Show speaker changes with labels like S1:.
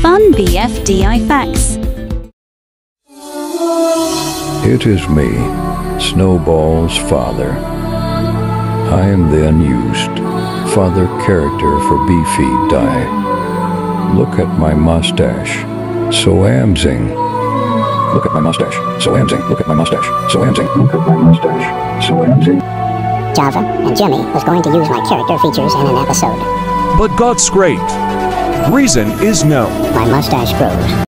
S1: Fun BFDI facts.
S2: It is me, Snowball's father. I am the Unused, father character for BFDI. Look at my mustache, so amazing. Look at my mustache, so amazing. Look at my mustache, so amazing. Look at my mustache, so amazing.
S3: Java and Jimmy was going to use my character features in an episode.
S4: But God's great. Reason is no.
S3: My mustache grows.